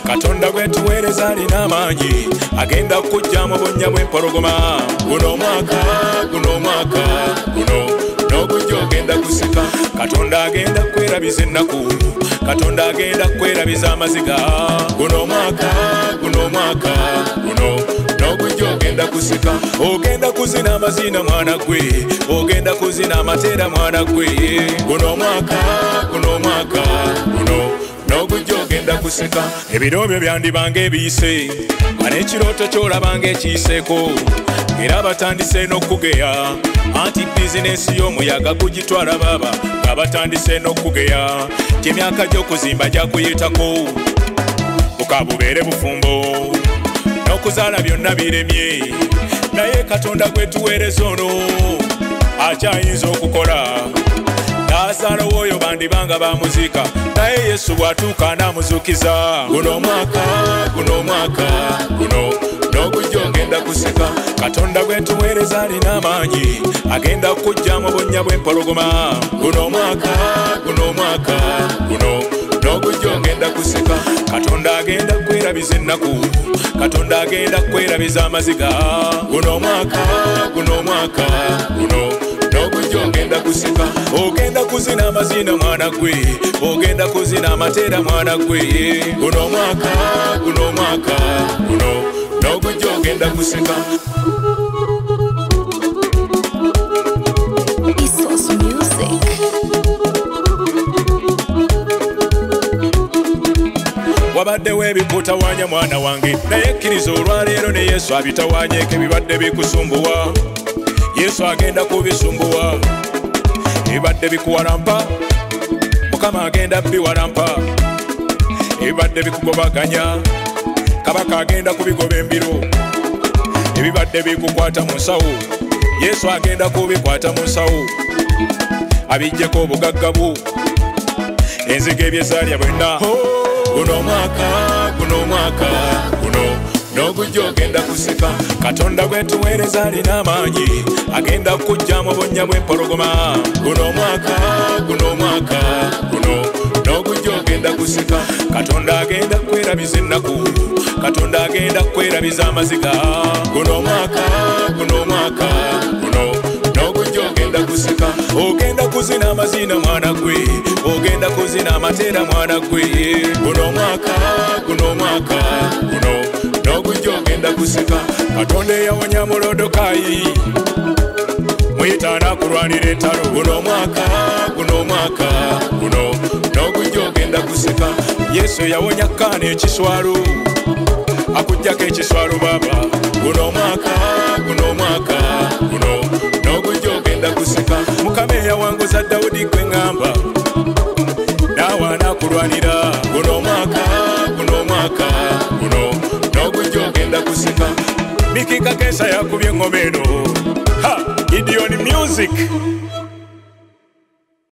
Katonda gwe tuweereza alina amaanyi agenda kujja mu bunnya bw'empologoma. Guno omwaka n'ogujja ogenda kusika. Katonda agenda kwerabiza ennaku, Katonda agenda kwerabiza amaziga. Guno omwaka n'ogujja ogenda kusika. Ogenda kuzina amazina mwana gwe, ogenda kuzina amateera mwana gwe. Guno omwaka n'ogujja ogenda kusika. Ebiro byo byandibanga ebiyise, n'ekirooto ky'olabanga ekiyiseeko, era batandise n'okugeya. Anti bizinesi y'omuyaga gugitwala baba nga batandise n'okugeya. Gy'emyaka gy'okuzimba gyakuyitako bukabubeere bufumbo, n'okuzaala byonna biremye. Naye Katonda gwe tuweereza ono akyayinza okukola. Laazaalo w'oyo bandibanga bamuziika, naye Yesu bw'atuuka anaamuzuukiza. Guno omwaka n'ogujja ogenda kusika. Katonda gwe tuweereza alina amaanyi agenda kujja mu bunnya bw'empologoma. Guno omwaka n'ogujja ogenda kusika. Katonda agenda kwerabiza ennaku, Katonda agenda kwerabiza amaziga. Guno omwaka n'ogujja ogenda kusika. Ogenda kuzina amazina mwana gwe, ogenda kuzina amateera mwana gwe. Guno omwaka n'ogujja ogenda kusika. Wabaddewo ebikutawaanya mwana wange, naye kkiriza olwaleero ne Yesu abitawaanyeeko ebibadde bikusumbuwa. Yesu agenda kubisumbuwa. Ebibadde bikuwalampa, Mukama agenda biwalampa. Ebibadde bikugobaganya, Kabaka agenda kubigoba embiro. Ebibadde bikukwata mu nsawo, Yesu agenda kubikwata mu nsawo. Abiggyeko obugagga bwo, enzige ebyezaalya bwenna. Guno omwaka n'ogujja ogenda kusika. Katonda gwe tuweereza alina amaanyi agenda kujja mu bunnya bw'empologoma. Guno omwaka n'ogujja ogenda kusika. Katonda agenda kwerabiza ennaku, Katonda agenda kwerabiza amaziga. Guno omwaka n'ogujja ogenda kusika. Ogenda kuzina amazina mwana gwe, ogenda kuzina amateera mwana gwe. Guno omwaka n'ogujja ogenda kusika. Katonda eyawonya Mulodokaayi muyitaana kulwanira entalo. Guno omwaka n'ogujja ogenda kusika. Yesu yawonya Kaana ekiswalo, akuggyako ekiswalo baba. Guno omwaka n'ogujja ogenda kusika. Mukama eyawanguza Dawudi gwe ŋŋamba, naawe anaakulwanira. Guno omwaka n'ogujja ogenda kusika. Mikika Kensa yakubye engoma eno. Gideon Music.